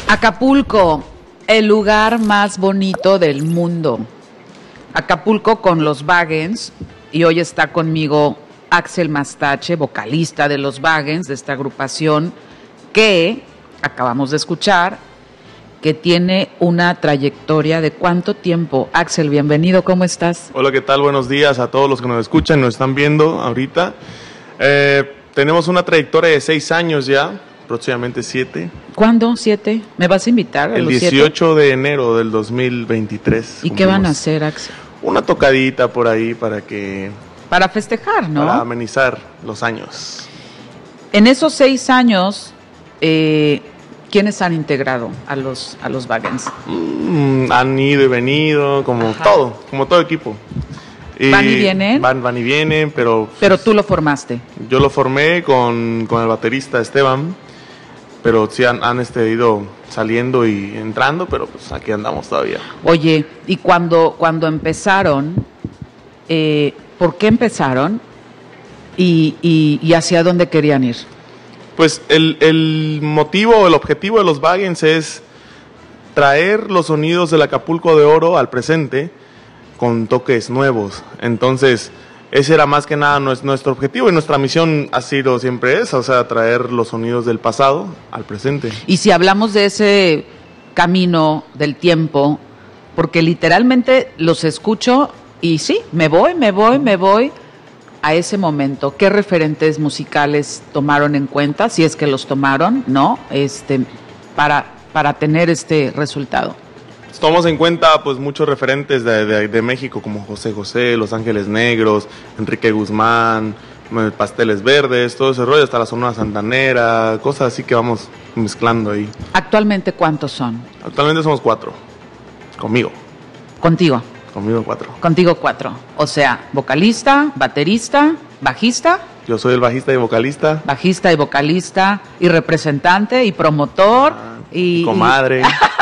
Acapulco, el lugar más bonito del mundo. Acapulco con los Wagens, y hoy está conmigo Axel Mastache, vocalista de los Wagens, de esta agrupación que acabamos de escuchar, que tiene una trayectoria de ¿cuánto tiempo? Axel, bienvenido, ¿cómo estás? Hola, ¿qué tal? Buenos días a todos los que nos escuchan y nos están viendo ahorita. Tenemos una trayectoria de 6 años ya, próximamente 7. ¿Cuándo? ¿7? ¿Me vas a invitar a El los 18 de enero del 2023. ¿Y qué van a hacer, Axel? Una tocadita por ahí para festejar, ¿no? Para amenizar los años. En esos 6 años, ¿quiénes han integrado a los Wagens? Han ido y venido, como todo equipo. ¿Van y vienen? Van y vienen, pero... Pero tú lo formaste. Yo lo formé con el baterista Esteban, pero sí han ido saliendo y entrando, pero pues aquí andamos todavía. Oye, y cuando empezaron, ¿por qué empezaron y hacia dónde querían ir? Pues el motivo, el objetivo de los Wagens es traer los sonidos del Acapulco de Oro al presente con toques nuevos. Entonces, ese era más que nada nuestro objetivo, y nuestra misión ha sido siempre esa, o sea, traer los sonidos del pasado al presente. Y si hablamos de ese camino del tiempo, porque literalmente los escucho y sí, me voy a ese momento. ¿Qué referentes musicales tomaron en cuenta, si es que los tomaron, no? Para tener este resultado. Tomamos en cuenta pues muchos referentes de México, como José José, Los Ángeles Negros, Enrique Guzmán, Pasteles Verdes, todo ese rollo, hasta la Sonora Santanera, cosas así que vamos mezclando ahí. ¿Actualmente cuántos son? Actualmente somos 4, conmigo. ¿Contigo? Conmigo 4. Contigo 4, o sea, vocalista, baterista, bajista. Yo soy el bajista y vocalista. Bajista y vocalista, y representante, y promotor, y comadre.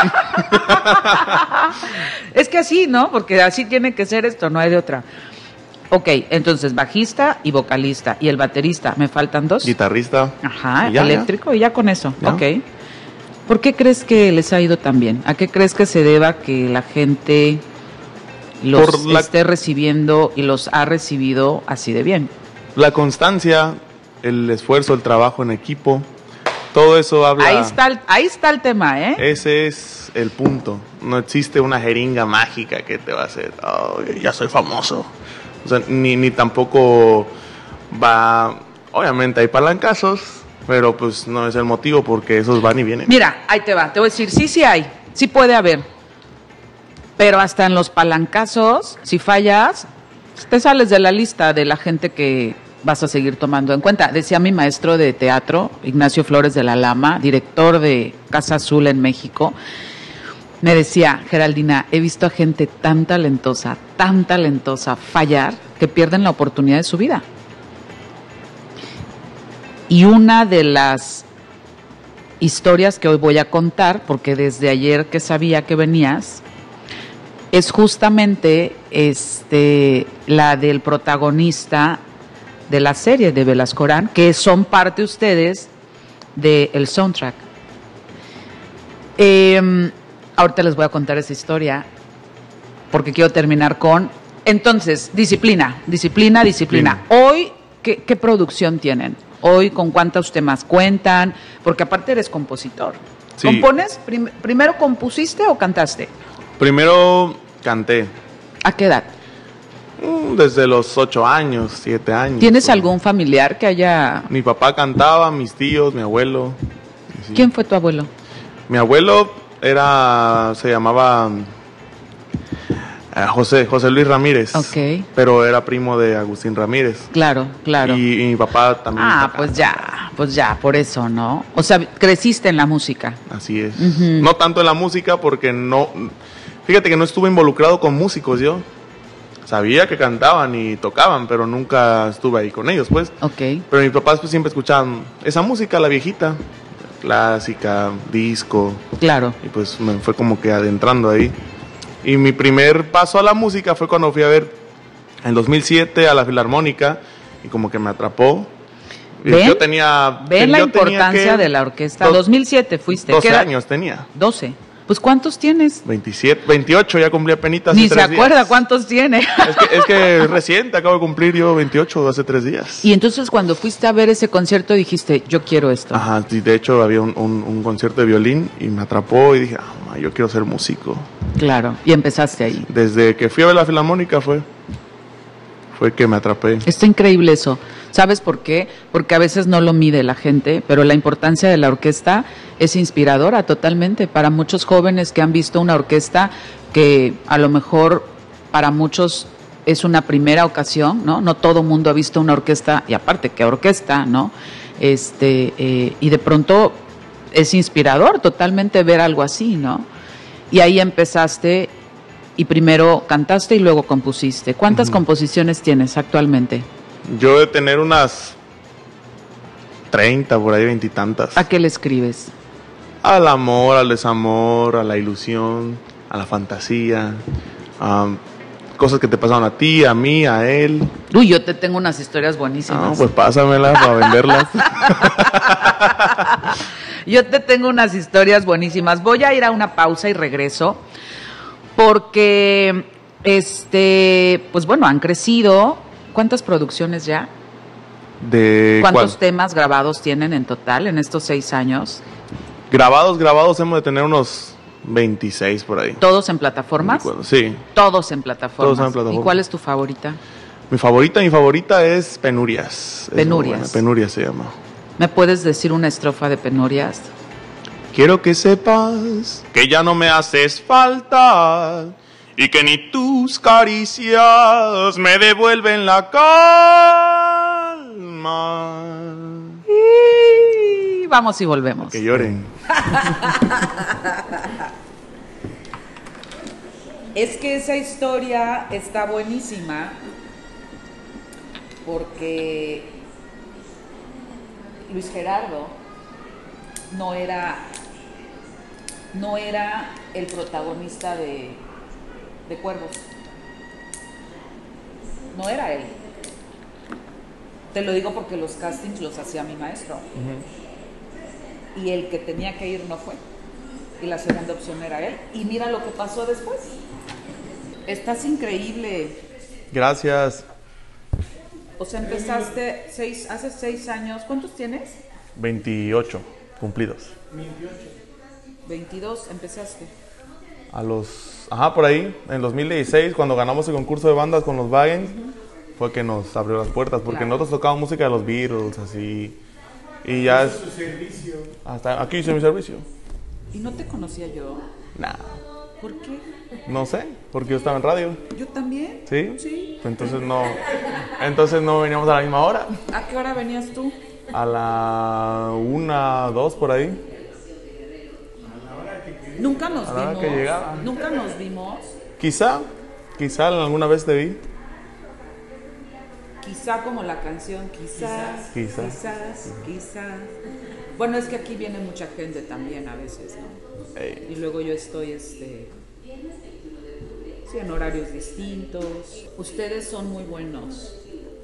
Es que así, ¿no? Porque así tiene que ser esto, no hay de otra. Ok, entonces bajista y vocalista. ¿Y el baterista? ¿Me faltan 2? Guitarrista. Ajá, y eléctrico, y ya con eso. Ya. Ok. ¿Por qué crees que les ha ido tan bien? ¿A qué crees que se deba que la gente los esté recibiendo y los ha recibido así de bien? La constancia, el esfuerzo, el trabajo en equipo, todo eso habla... Ahí está el tema, ¿eh? Ese es el punto. No existe una jeringa mágica que te va a hacer, oh, ya soy famoso. O sea, ni tampoco va... Obviamente hay palancazos, pero pues no es el motivo, porque esos van y vienen. Mira, ahí te va, te voy a decir, sí hay, sí puede haber. Pero hasta en los palancazos, si fallas, te sales de la lista de la gente que vas a seguir tomando en cuenta. Decía mi maestro de teatro, Ignacio Flores de la Lama, director de Casa Azul en México, me decía: Geraldina, he visto a gente tan talentosa fallar, que pierden la oportunidad de su vida. Y una de las historias que hoy voy a contar, porque desde ayer que sabía que venías, es justamente la del protagonista de la serie de Velascorán, que son parte ustedes del soundtrack. Ahorita les voy a contar esa historia, porque quiero terminar con... Entonces, disciplina. Hoy, ¿qué producción tienen? Hoy, ¿con cuántos temas cuentan? Porque aparte eres compositor. Sí. ¿Compones? ¿Primero compusiste o cantaste? Primero canté. ¿A qué edad? Desde los 8 años, 7 años. ¿Tienes algún familiar que haya...? Mi papá cantaba, mis tíos, mi abuelo. Sí. ¿Quién fue tu abuelo? Mi abuelo se llamaba José Luis Ramírez. Ok. Pero era primo de Agustín Ramírez. Claro. Y mi papá también. Pues ya, por eso, ¿no? O sea, creciste en la música. Así es. Uh-huh. No tanto en la música, porque no... Fíjate que no estuve involucrado con músicos yo. Sabía que cantaban y tocaban, pero nunca estuve ahí con ellos, pues. Okay. Pero mis papás pues siempre escuchaban esa música, la viejita, clásica, disco. Claro. Y pues me fue como que adentrando ahí. Y mi primer paso a la música fue cuando fui a ver en 2007 a la Filarmónica, y como que me atrapó. ¿Ven? Yo tenía... ¿Ven la yo tenía importancia que- de la orquesta? 2007 fuiste. 12 ¿qué edad? años tenía. 12. Pues ¿cuántos tienes? 27, 28 ya cumplí penitas. Ni se acuerda cuántos tiene. Es que reciente acabo de cumplir yo 28 hace 3 días. Y entonces cuando fuiste a ver ese concierto dijiste, yo quiero esto. Ajá, y de hecho había un concierto de violín y me atrapó y dije, yo quiero ser músico. Claro, y empezaste ahí. Desde que fui a ver la Filarmónica fue que me atrapé. Está increíble eso. ¿Sabes por qué? Porque a veces no lo mide la gente, pero la importancia de la orquesta es inspiradora totalmente para muchos jóvenes que han visto una orquesta que a lo mejor para muchos es una primera ocasión, ¿no? No todo mundo ha visto una orquesta, y aparte, ¿qué orquesta, no? Y de pronto es inspirador totalmente ver algo así, ¿no? Y ahí empezaste y primero cantaste y luego compusiste. ¿Cuántas composiciones tienes actualmente? Yo de tener unas 30, por ahí 20 y tantas. ¿A qué le escribes? Al amor, al desamor, a la ilusión, a la fantasía, a cosas que te pasaron a ti, a mí, a él. Uy, yo te tengo unas historias buenísimas. No, pues pásamelas para venderlas. Yo te tengo unas historias buenísimas. Voy a ir a una pausa y regreso porque, pues bueno, han crecido. ¿Cuántas producciones ya? ¿Cuántos temas grabados tienen en total en estos 6 años? Grabados hemos de tener unos 26 por ahí. ¿Todos en plataformas? Sí. Todos en plataformas. Todos en plataformas. ¿Y cuál es tu favorita? Mi favorita es Penurias. Penurias. Penurias se llama. ¿Me puedes decir una estrofa de Penurias? Quiero que sepas que ya no me haces falta y que ni tus caricias me devuelven la calma. Y vamos y volvemos. Que lloren. Es que esa historia está buenísima porque Luis Gerardo no era el protagonista de Cuervos. No era él. Te lo digo porque los castings los hacía mi maestro. Y el que tenía que ir no fue. Y la segunda opción era él. Y mira lo que pasó después. Estás increíble. Gracias. O sea, empezaste hace 6 años. ¿Cuántos tienes? 28 cumplidos. 22 empezaste. Por ahí, en 2016, cuando ganamos el concurso de bandas con los Wagens, fue que nos abrió las puertas, porque Claro. nosotros tocábamos música de los Beatles, así, y ya Su servicio. hasta aquí hice mi servicio. ¿Y no te conocía yo? Nah, ¿Por qué? no sé, porque yo estaba en radio, ¿Yo también? ¿sí? Sí. Entonces no veníamos a la misma hora, ¿A qué hora venías tú? a la 1, 2 por ahí. Nunca nos A la hora vimos. que llegaba. Nunca nos vimos. Quizá alguna vez te vi. Quizá como la canción, quizás. Bueno, es que aquí viene mucha gente también a veces, ¿no? Ey. Y luego yo estoy, sí, en horarios distintos. Ustedes son muy buenos.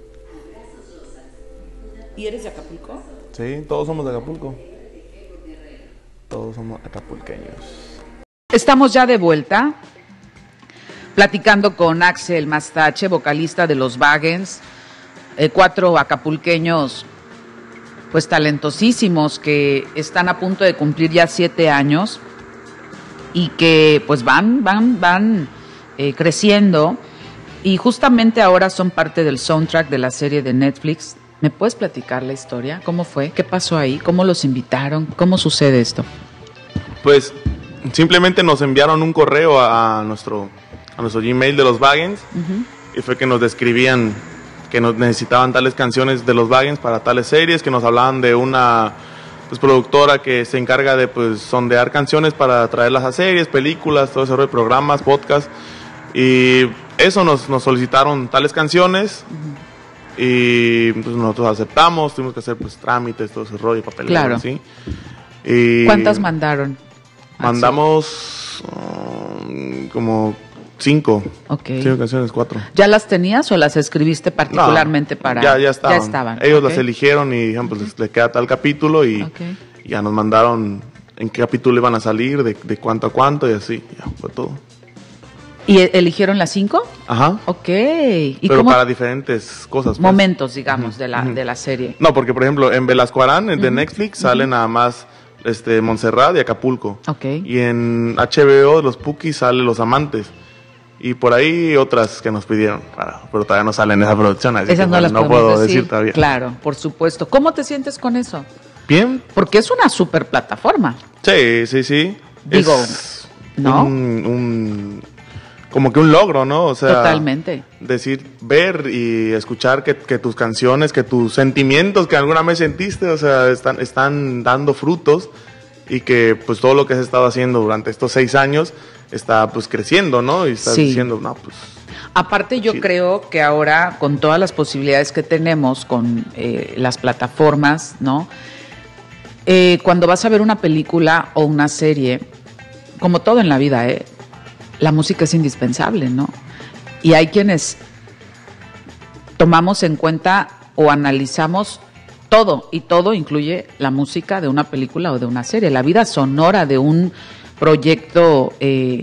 ¿Y eres de Acapulco? Sí, todos somos de Acapulco. Todos somos acapulqueños. Estamos ya de vuelta, platicando con Axel Mastache, vocalista de los Wagens, 4 acapulqueños, pues talentosísimos, que están a punto de cumplir ya 7 años y que pues van creciendo, y justamente ahora son parte del soundtrack de la serie de Netflix. ¿Me puedes platicar la historia? ¿Cómo fue? ¿Qué pasó ahí? ¿Cómo los invitaron? ¿Cómo sucede esto? Pues simplemente nos enviaron un correo a nuestro Gmail de los Wagens, y fue que nos describían que nos necesitaban tales canciones de los Wagens para tales series, que nos hablaban de una productora que se encarga de sondear canciones para traerlas a series, películas, todo ese rollo de programas, podcasts, y eso nos solicitaron tales canciones. Y pues nosotros aceptamos, tuvimos que hacer trámites, todo ese rollo, papeleo, Claro. ¿sí? Y ¿Cuántas mandaron? mandamos como 5. Ok. 5 canciones, 4. ¿Ya las tenías o las escribiste particularmente para...? Ya estaban. Ya estaban. Ellos Ok. las eligieron y dijeron, pues le queda tal capítulo y Ok. ya nos mandaron en qué capítulo iban a salir, de cuánto a cuánto y así, ya fue todo. ¿Y eligieron las 5? Ajá. Ok. ¿Y Pero cómo? para diferentes cosas. pues. Momentos, digamos, de la serie. No, porque por ejemplo en Velasco Arán, de Netflix, sale nada más Montserrat y Acapulco. Ok. Y en HBO, los Pukis, sale Los Amantes. Y por ahí otras que nos pidieron, pero todavía no salen en esa producción, así Esas que no las no podemos puedo decir todavía. Claro, por supuesto. ¿Cómo te sientes con eso? Bien, Porque es una super plataforma. sí. Digo, Es ¿no? como que un logro, ¿no? O sea, Totalmente. decir, ver y escuchar que tus canciones, que tus sentimientos que alguna vez sentiste, o sea, están dando frutos y que pues todo lo que has estado haciendo durante estos 6 años está pues creciendo, ¿no? Y estás Sí. diciendo, no, pues... Aparte yo Sí. creo que ahora con todas las posibilidades que tenemos con las plataformas, ¿no? Cuando vas a ver una película o una serie, como todo en la vida, la música es indispensable, ¿no? Y hay quienes tomamos en cuenta o analizamos todo, y todo incluye la música de una película o de una serie, la vida sonora de un proyecto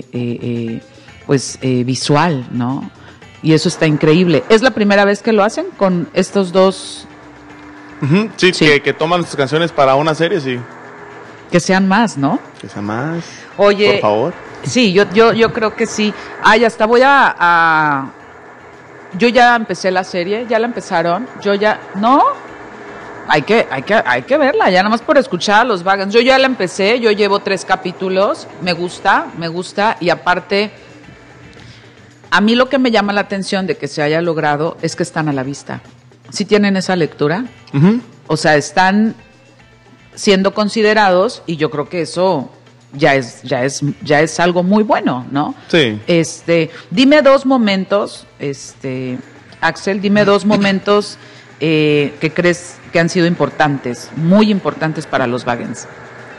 visual, ¿no? Y eso está increíble. ¿Es la primera vez que lo hacen con estos dos? Ujú, sí, Sí. Que toman sus canciones para una serie, sí. Que sean más, ¿no? Que sea más. Oye, Por favor. Sí, yo creo que sí. Ay, hasta voy a... Yo ya empecé la serie, ya la empezaron. Yo ya... ¿No? Hay que verla, ya nada más por escuchar a los Vagans. Yo ya la empecé, yo llevo 3 capítulos. Me gusta. Y aparte, a mí lo que me llama la atención de que se haya logrado es que están a la vista. ¿Sí tienen esa lectura? Ujú. O sea, están siendo considerados y yo creo que eso ya es algo muy bueno, ¿no? Sí. Dime 2 momentos, Axel, dime 2 momentos que crees que han sido importantes, muy importantes para los Vagans.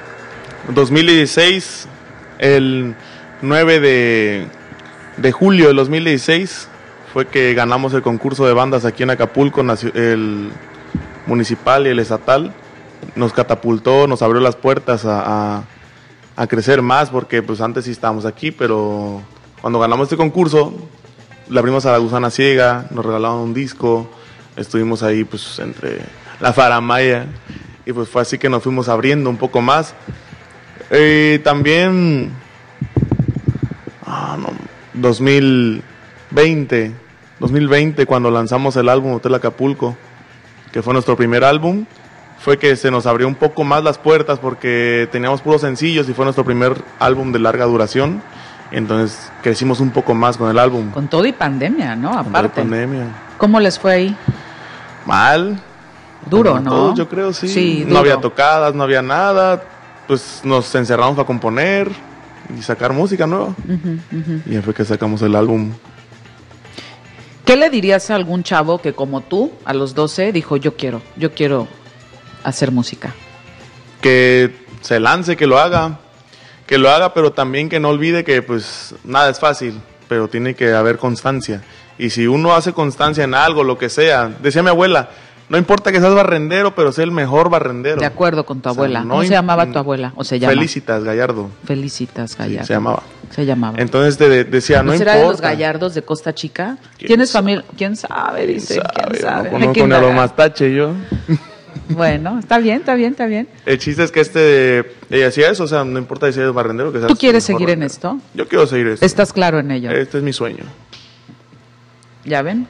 2016, el 9 de julio de 2016 fue que ganamos el concurso de bandas aquí en Acapulco, el municipal y el estatal. Nos catapultó, nos abrió las puertas a crecer más, porque pues antes sí estábamos aquí, pero cuando ganamos este concurso, le abrimos a La Gusana Ciega, nos regalaron un disco, estuvimos ahí pues entre la faramaya, y pues fue así que nos fuimos abriendo un poco más. También 2020 cuando lanzamos el álbum Hotel Acapulco, que fue nuestro primer álbum, fue que se nos abrió un poco más las puertas porque teníamos puros sencillos y fue nuestro primer álbum de larga duración. Entonces crecimos un poco más con el álbum. Con todo y pandemia, ¿no? Con la Aparte. pandemia. ¿Cómo les fue ahí? Mal. Duro, Como ¿no? todos, yo creo, sí. Sí, No duro. había tocadas, no había nada. Pues nos encerramos para componer y sacar música nueva. Y ahí fue que sacamos el álbum. ¿Qué le dirías a algún chavo que como tú, a los 12, dijo, yo quiero hacer música? Que se lance, que lo haga, pero también que no olvide que pues nada es fácil, pero tiene que haber constancia. Y si uno hace constancia en algo, lo que sea, decía mi abuela, no importa que seas barrendero, pero sé el mejor barrendero. De acuerdo con tu O sea, abuela. no ¿Cómo se im- llamaba tu abuela? ¿O se llama? Felicitas Gallardo, Felicitas Gallardo. se llamaba. Se llamaba. Entonces decía, no ¿No será importa. de los Gallardos de Costa Chica? ¿Quién ¿Tienes sabe? familia? ¿Quién sabe? Dice, ¿quién sabe? No Hay conozco que ni a lo indagar. más tache yo. Bueno, está bien. El chiste es que ella hacía eso, o sea, no importa si eres barrendero, que seas ¿Tú quieres el mejor seguir en barrendero. esto? Yo quiero seguir esto. ¿Estás claro en ello? Este es mi sueño. ¿Ya ven?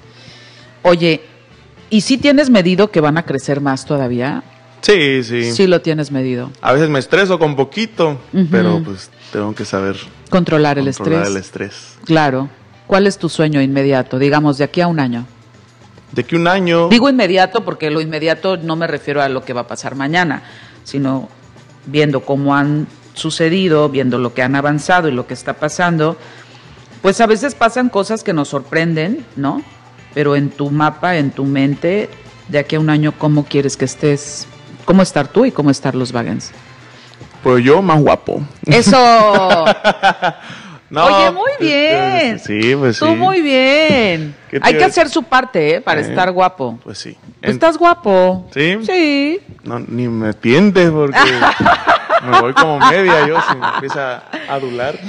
Oye, ¿y si tienes medido que van a crecer más todavía? Sí, sí. Sí lo tienes medido. A veces me estreso con poquito, Ujú. pero pues tengo que saber Controlar el controlar estrés. el estrés. Claro. ¿Cuál es tu sueño inmediato? Digamos, de aquí a un año. De que un año... Digo inmediato porque lo inmediato no me refiero a lo que va a pasar mañana, sino viendo cómo han sucedido, viendo lo que han avanzado y lo que está pasando, pues a veces pasan cosas que nos sorprenden, ¿no? Pero en tu mapa, en tu mente, de aquí a un año, ¿cómo quieres que estés? ¿Cómo estar tú y cómo estar los Vagans? Pues yo más guapo. ¡Eso! No, Oye, muy bien. Sí, pues sí. Tú muy bien. ¿Qué te Hay iba que a hacer su parte, para estar guapo. Pues sí. ¿Estás guapo? ¿Sí? Sí. No, ni me tientes porque me voy como media yo si me empieza a adular.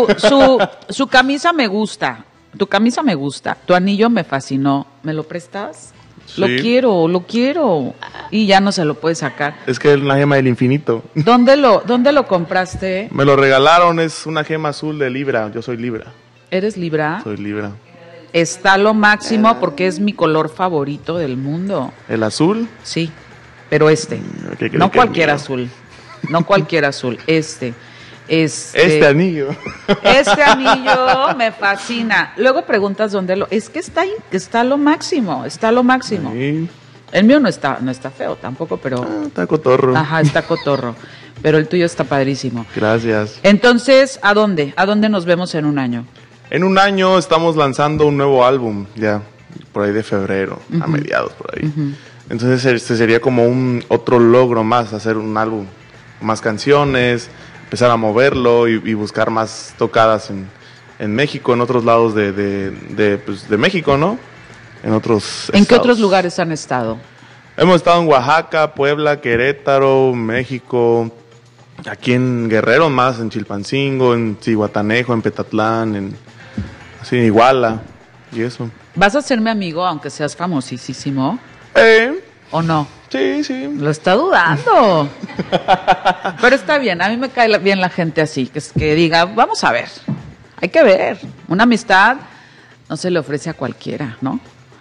Su camisa me gusta. Tu camisa me gusta. Tu anillo me fascinó. ¿Me lo prestas? Sí. Lo quiero. Y ya no se lo puede sacar. Es que es una gema del infinito. ¿Dónde lo compraste? Me lo regalaron, es una gema azul de Libra. Yo soy Libra. ¿Eres Libra? Soy Libra. Está lo máximo porque es mi color favorito del mundo. ¿El azul? Sí, pero ¿Qué crees no que es cualquier mío? azul. No cualquier azul. Este anillo. Este anillo me fascina. Luego preguntas dónde lo. Es que está lo máximo. Está lo máximo. Sí. El mío no está feo tampoco, pero. Está cotorro. Ajá, está cotorro. Pero el tuyo está padrísimo. Gracias. Entonces, ¿a dónde? ¿A dónde nos vemos en un año? En un año estamos lanzando un nuevo álbum, ya por ahí de febrero, a mediados por ahí. Entonces este sería como otro logro más, hacer un álbum, más canciones, empezar a moverlo y buscar más tocadas en México, en otros lados de México, ¿no? En otros ¿En qué estados. otros lugares han estado? Hemos estado en Oaxaca, Puebla, Querétaro, México, aquí en Guerrero más, en Chilpancingo, en Zihuatanejo, en Petatlán, en Iguala y eso. ¿Vas a ser mi amigo aunque seas famosísimo? ¿O no? Sí. Lo está dudando. Pero está bien, a mí me cae bien la gente así, que diga, vamos a ver, hay que ver. Una amistad no se le ofrece a cualquiera, ¿no?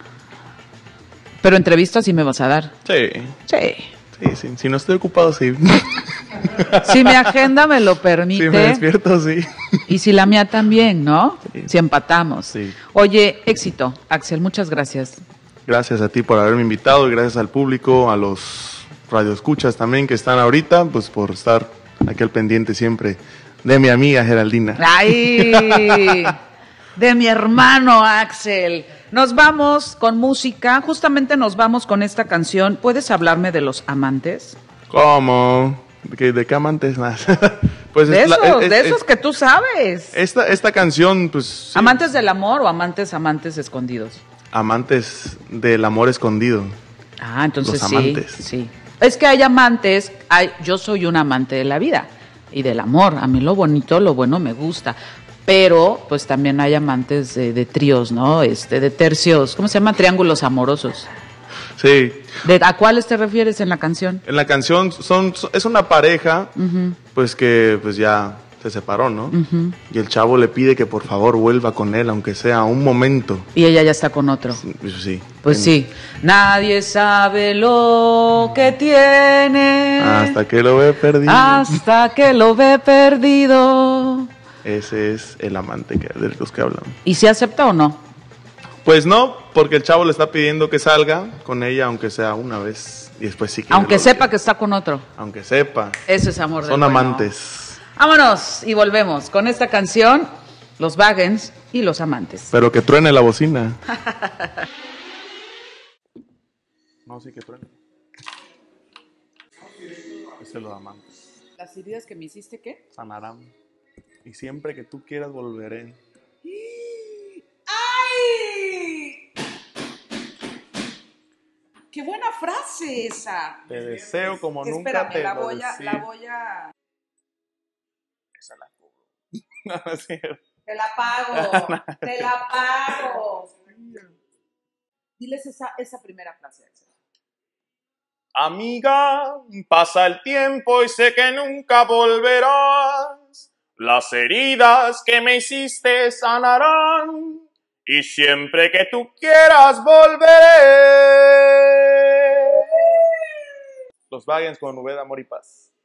Pero entrevistas sí me vas a dar. Sí. Sí. Si no estoy ocupado, sí. Si mi agenda me lo permite. Si me despierto, sí. Y si la mía también, ¿no? Sí. Si empatamos. Sí. Oye, éxito, Axel, muchas gracias. Gracias a ti por haberme invitado y gracias al público, a los radioescuchas también que están ahorita, pues por estar aquí al pendiente siempre de mi amiga Geraldina. ¡Ay! De mi hermano Axel. Nos vamos con música, justamente nos vamos con esta canción. ¿Puedes hablarme de Los Amantes? ¿Cómo? ¿De qué amantes más? Pues De esos que tú sabes. Esta canción, pues... sí. ¿Amantes del amor o amantes escondidos? Amantes del amor escondido. Ah, entonces Los sí. amantes. Sí. Es que hay amantes, yo soy un amante de la vida y del amor. A mí lo bonito, lo bueno me gusta. Pero, pues también hay amantes de tríos, ¿no? De tercios, ¿cómo se llama? Triángulos amorosos. Sí. ¿A cuáles te refieres en la canción? En la canción es una pareja, pues que pues ya se separó, ¿no? Y el chavo le pide que por favor vuelva con él, aunque sea un momento. Y ella ya está con otro. Sí. Pues sí. Nadie sabe lo que tiene. Hasta que lo ve perdido. Hasta que lo ve perdido. Ese es el amante de los que hablan. ¿Y si acepta o no? Pues no, porque el chavo le está pidiendo que salga con ella, aunque sea una vez. Y después sí que Aunque sepa que está con otro. Aunque sepa. Eso es amor del Son bueno. amantes. Vámonos y volvemos con esta canción, Los Wagens y Los Amantes. Pero que truene la bocina. No, sí que truene. Ese es los amantes. ¿Las heridas que me hiciste qué? Sanarán. Y siempre que tú quieras volveré. ¡Ay! ¡Qué buena frase esa! Te deseo como nunca Espérame, te la lo voy a... Esa la cobro. No, no es cierto. Te la pago, te la pago. Diles esa primera frase. Amiga, pasa el tiempo y sé que nunca volverás. Las heridas que me hiciste sanarán. Y siempre que tú quieras volveré. Los Wagens con V de amor y paz.